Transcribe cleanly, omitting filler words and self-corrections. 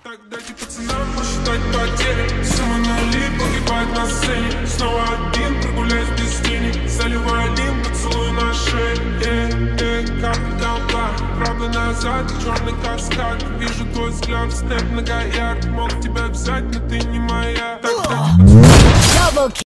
Так дайте пацанам посчитать потери. Сумма нули погибает на сцене. Снова один, прогуляюсь без денег. Заливаю лим, поцелуй на шее. Как долба, правда назад, черный каскад. Вижу твой взгляд, степ многоярд. Мог тебя взять, но ты не моя. Так дайте пацанам.